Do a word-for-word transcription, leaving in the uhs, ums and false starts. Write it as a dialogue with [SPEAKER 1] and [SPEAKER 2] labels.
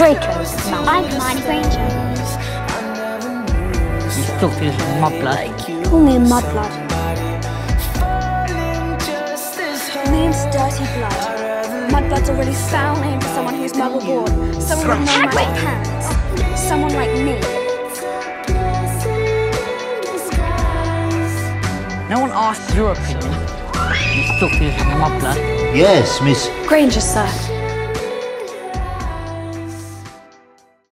[SPEAKER 1] Draco. No.
[SPEAKER 2] I'm Hermione Granger.
[SPEAKER 3] You filthy little mudblood.
[SPEAKER 1] Call me a mudblood.
[SPEAKER 4] Name's Dirty Blood. Mudblood's a really foul name for someone who's muggle-born. Someone with no magic hands. Someone like me.
[SPEAKER 3] No one asked your opinion. You filthy little mudblood.
[SPEAKER 5] Yes, Miss
[SPEAKER 4] Granger, sir.